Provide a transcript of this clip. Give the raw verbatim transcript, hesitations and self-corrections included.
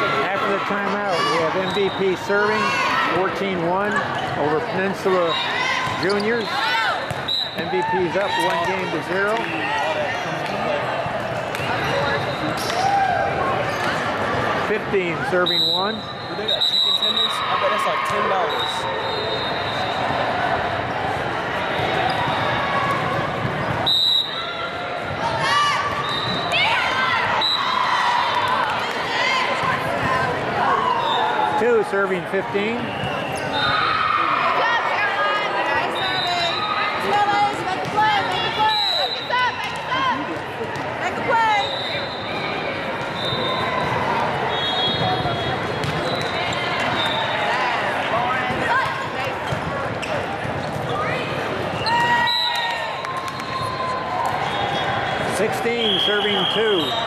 After the timeout, we have M V P serving fourteen one over Peninsula Juniors. M V P's up one game to zero. fifteen serving one. They got chicken tenders? I bet that's like ten dollars. Two serving fifteen. sixteen serving two.